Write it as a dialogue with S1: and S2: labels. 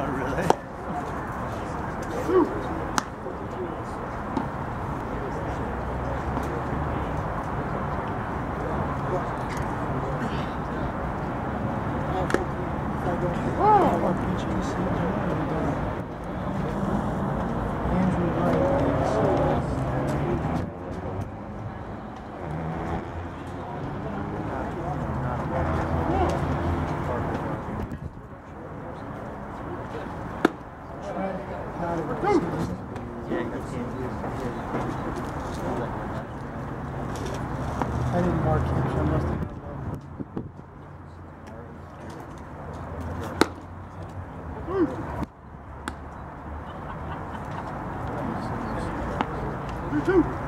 S1: really.
S2: I didn't mark him, so I must have.
S3: Two.